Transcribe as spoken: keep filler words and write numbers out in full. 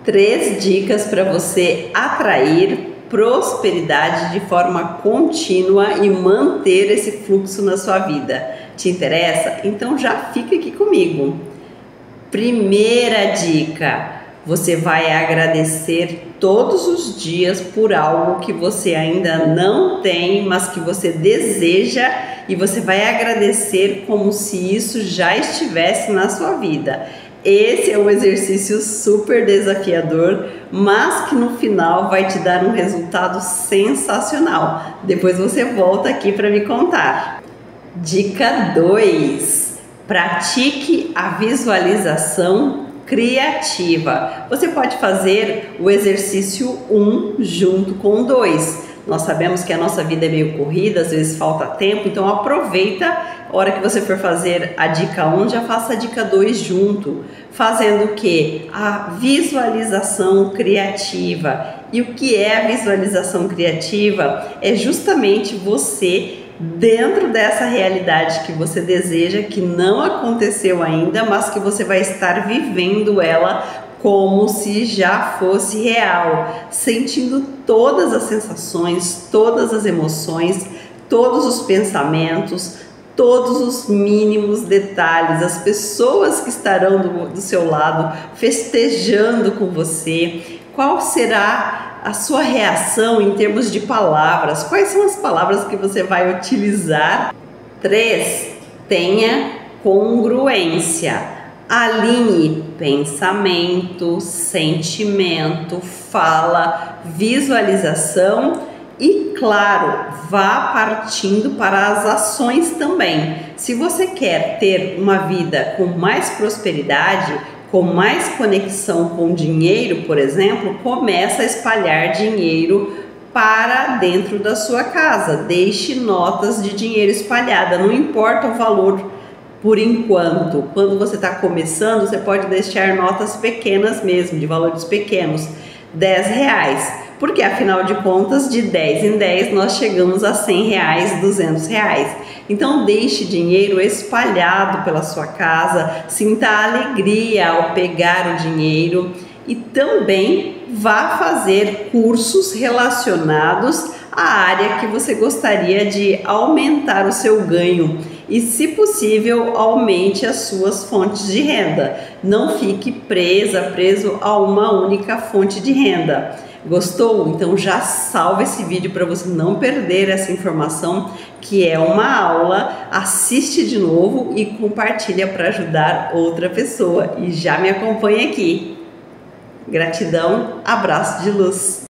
Três dicas para você atrair prosperidade de forma contínua e manter esse fluxo na sua vida. Te interessa? Então já fica aqui comigo. Primeira dica: você vai agradecer todos os dias por algo que você ainda não tem, mas que você deseja, e você vai agradecer como se isso já estivesse na sua vida. Esse é um exercício super desafiador, mas que no final vai te dar um resultado sensacional. Depois você volta aqui para me contar. Dica dois: pratique a visualização criativa. Você pode fazer o exercício um junto com o dois. Nós sabemos que a nossa vida é meio corrida, às vezes falta tempo, então aproveita a hora que você for fazer a dica um, já faça a dica dois junto, fazendo o que? A visualização criativa. E o que é a visualização criativa? É justamente você, dentro dessa realidade que você deseja, que não aconteceu ainda, mas que você vai estar vivendo ela como se já fosse real, sentindo todas as sensações, todas as emoções, todos os pensamentos, todos os mínimos detalhes, as pessoas que estarão do, do seu lado festejando com você. Qual será a sua reação em termos de palavras? Quais são as palavras que você vai utilizar? Três, tenha congruência. Alinhe pensamento, sentimento, fala, visualização e, claro, vá partindo para as ações também. Se você quer ter uma vida com mais prosperidade, com mais conexão com dinheiro, por exemplo, começa a espalhar dinheiro para dentro da sua casa. Deixe notas de dinheiro espalhada, não importa o valor. Por enquanto, quando você está começando, você pode deixar notas pequenas mesmo, de valores pequenos, dez reais, porque afinal de contas, de dez em dez nós chegamos a cem reais, duzentos reais. Então deixe dinheiro espalhado pela sua casa, sinta a alegria ao pegar o dinheiro e também vá fazer cursos relacionados à área que você gostaria de aumentar o seu ganho. E, se possível, aumente as suas fontes de renda. Não fique presa, preso a uma única fonte de renda. Gostou? Então já salva esse vídeo para você não perder essa informação, que é uma aula. Assiste de novo e compartilha para ajudar outra pessoa. E já me acompanha aqui. Gratidão, abraço de luz.